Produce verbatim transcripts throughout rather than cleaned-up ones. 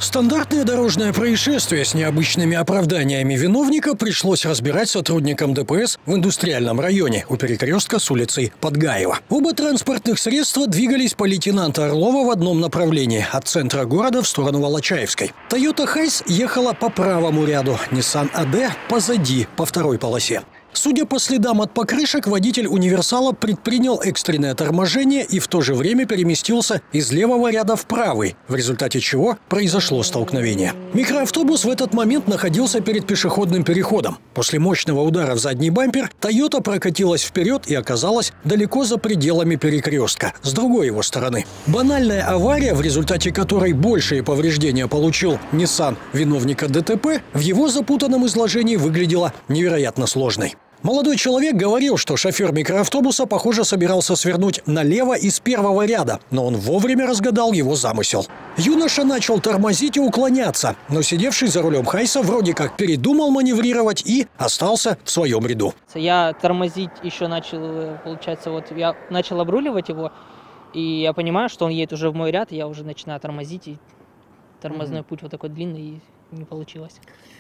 Стандартное дорожное происшествие с необычными оправданиями виновника пришлось разбирать сотрудникам ДПС в индустриальном районе у перекрестка с улицей Подгаева. Оба транспортных средства двигались по лейтенанта Орлова в одном направлении – от центра города в сторону Волочаевской. Toyota Хайс ехала по правому ряду, Nissan эй ди позади, по второй полосе. Судя по следам от покрышек, водитель универсала предпринял экстренное торможение и в то же время переместился из левого ряда в правый, в результате чего произошло столкновение. Микроавтобус в этот момент находился перед пешеходным переходом. После мощного удара в задний бампер «Тойота» прокатилась вперед и оказалась далеко за пределами перекрестка, с другой его стороны. Банальная авария, в результате которой большие повреждения получил Nissan виновника ДТП, в его запутанном изложении выглядела невероятно сложной. Молодой человек говорил, что шофер микроавтобуса, похоже, собирался свернуть налево из первого ряда, но он вовремя разгадал его замысел. Юноша начал тормозить и уклоняться, но сидевший за рулем Хайса вроде как передумал маневрировать и остался в своем ряду. Я тормозить еще начал, получается, вот я начал обруливать его, и я понимаю, что он едет уже в мой ряд, и я уже начинаю тормозить, и тормозной mm-hmm. путь вот такой длинный, и не получилось.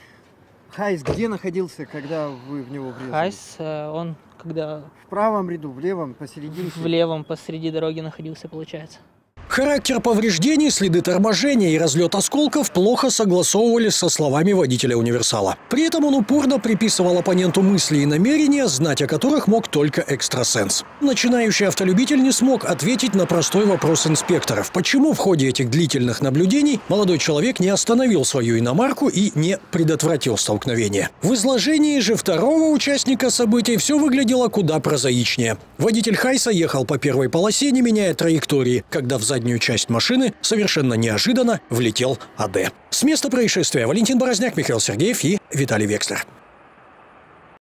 Хайс где находился, когда вы в него врезались? Хайс, он когда... В правом ряду, в левом, посередине? В левом, посреди дороги находился, получается. Характер повреждений, следы торможения и разлет осколков плохо согласовывались со словами водителя универсала. При этом он упорно приписывал оппоненту мысли и намерения, знать о которых мог только экстрасенс. Начинающий автолюбитель не смог ответить на простой вопрос инспекторов. Почему в ходе этих длительных наблюдений молодой человек не остановил свою иномарку и не предотвратил столкновение? В изложении же второго участника событий все выглядело куда прозаичнее. Водитель Хайса ехал по первой полосе, не меняя траектории, когда в заднюю часть машины совершенно неожиданно влетел эй ди. С места происшествия Валентин Борозняк, Михаил Сергеев и Виталий Векслер.